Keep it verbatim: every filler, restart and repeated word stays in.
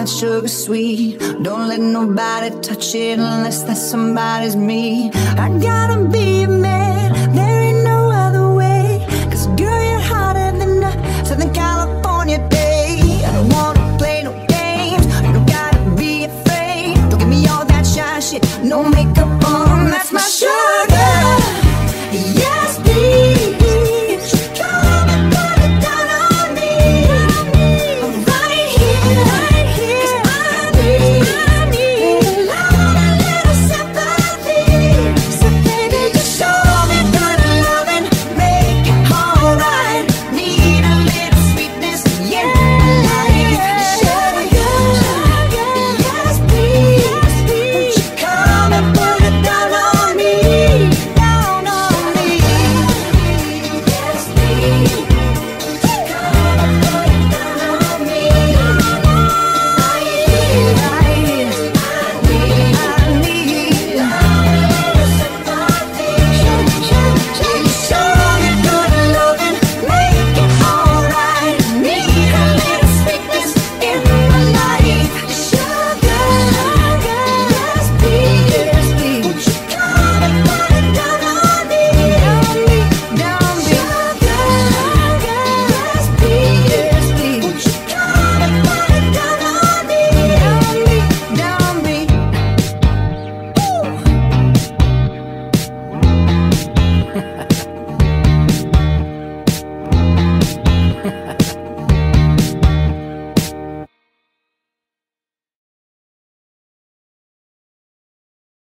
want sugar sweet. Don't let nobody touch it unless that somebody's me. I gotta be a man, there ain't no other way. Cause girl, you're hotter than a Southern California day. I don't wanna play no games, you don't gotta be afraid. Don't give me all that shy shit, no makeup on, that's my sugar. Yes, please. Come and put it down on me. Right here, right here. 'Cause I need, I need a lot, a little sympathy. So baby, just show me good loving, make it alright. Need a little sweetness, yeah, like sugar. Yes, please. Won't you come and put it down on me, down on me. Yes, please.